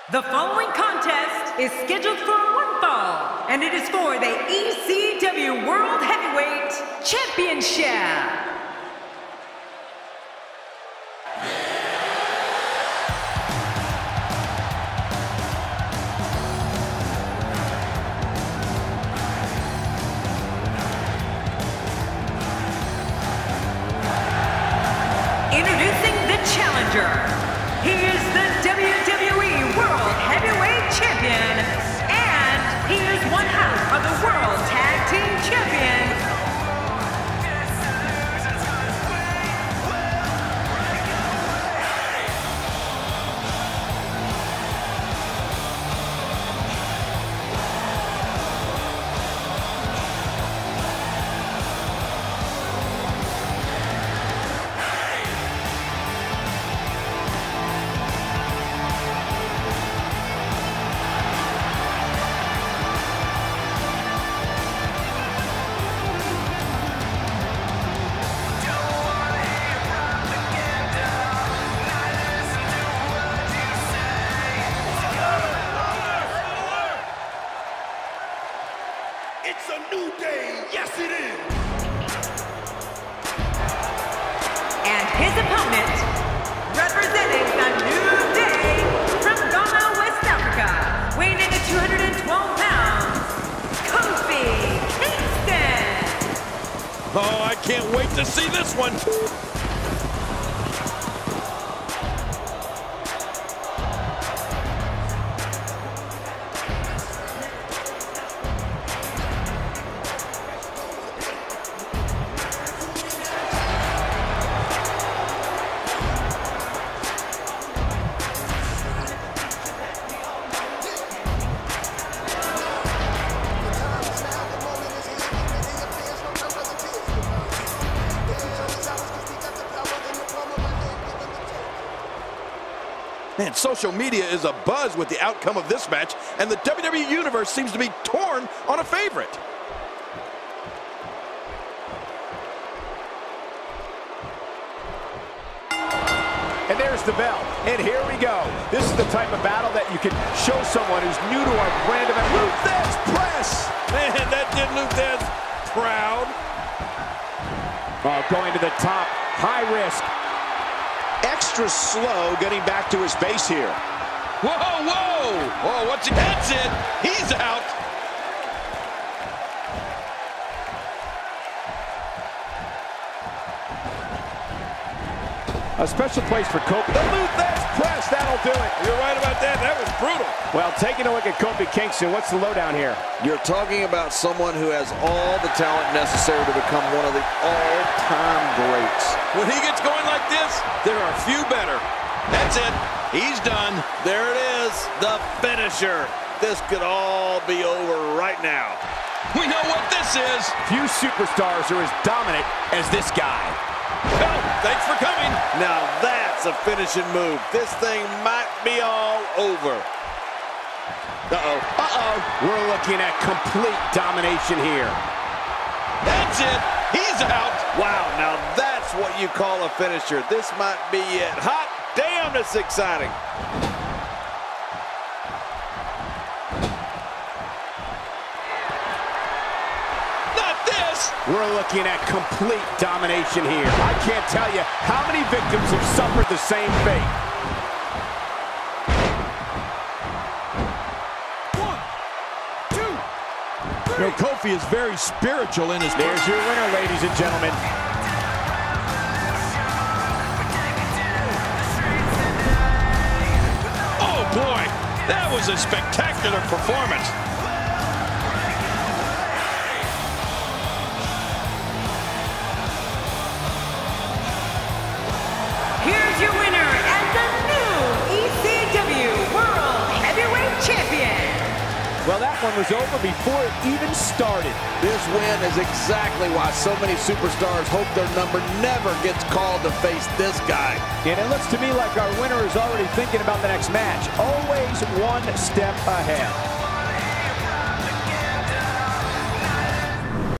The following contest is scheduled for one fall, and it is for the ECW World Heavyweight Championship. Introducing the challenger. He is the WWE World Heavyweight Champion, and he is one half of the World Tag Team Champions. It's a new day, yes it is! And his opponent, representing the New Day from Ghana, West Africa, weighing in at 212 pounds, Kofi Kingston! Oh, I can't wait to see this one! Man, social media is abuzz with the outcome of this match, and the WWE Universe seems to be torn on a favorite. And there's the bell, and here we go. This is the type of battle that you can show someone who's new to our brand of Lou Thesz press. Man, that did Lou Thesz proud. Oh, going to the top, high risk. Extra slow getting back to his base here. Whoa, whoa! Oh, what's he? That's it! He's out! A special place for Kofi. The Lou Thesz press, that'll do it. You're right about that. That was brutal. Well, taking a look at Kofi Kingston, what's the lowdown here? You're talking about someone who has all the talent necessary to become one of the all-time greats. When he gets going like this, there are few better. That's it. He's done. There it is. The finisher. This could all be over right now. We know what this is. Few superstars are as dominant as this guy. Oh, thanks for coming. Now that's a finishing move. This thing might be all over. Uh-oh. Uh-oh. We're looking at complete domination here. That's it. He's out. Wow, now that's what you call a finisher. This might be it. Hot damn, it's exciting. We're looking at complete domination here. I can't tell you how many victims have suffered the same fate. 1, 2, 3. You know, Kofi is very spiritual in his... There's your winner, ladies and gentlemen. Oh, boy. That was a spectacular performance. Here's your winner and the new ECW World Heavyweight Champion. Well, that one was over before it even started. This win is exactly why so many superstars hope their number never gets called to face this guy. And it looks to me like our winner is already thinking about the next match. Always one step ahead.